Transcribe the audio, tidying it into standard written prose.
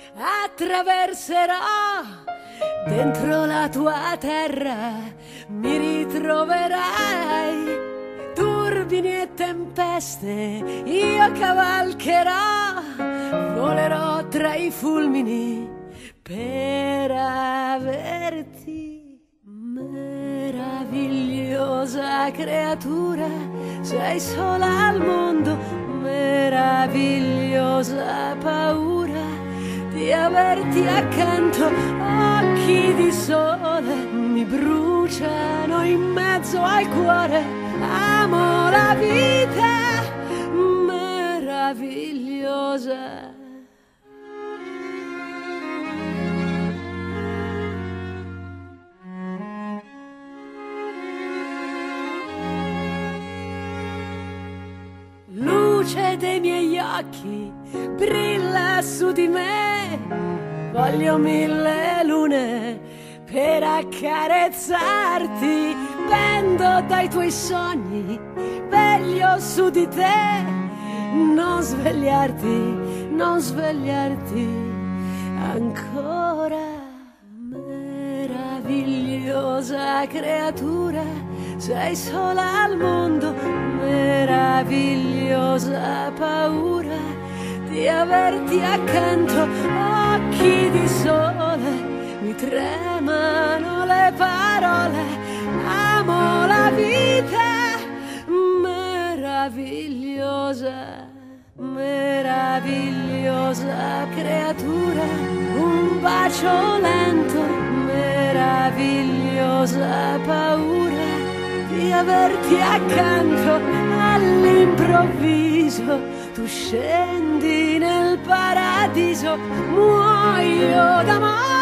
attraverserò dentro la tua terra, mi ritroverai. Turbini e tempeste io cavalcherò, volerò tra i fulmini per averti. Meravigliosa creatura, sei sola al mondo, meravigliosa paura di averti accanto. Occhi di sole mi bruciano in mezzo al cuore, amo la vita meravigliosa. Luce dei miei occhi brilla su di me, voglio 1000 lune per accarezzarti, pendo dai tuoi sogni, veglio su di te, non svegliarti, non svegliarti ancora. Meravigliosa creatura, sei sola al mondo, meravigliosa paura di averti accanto. Occhi di sole, mi tremano le parole, amo la vita meravigliosa, meravigliosa creatura, un bacio lento, meravigliosa paura di averti accanto. All'improvviso tu scendi nel paradiso, muoio d'amore.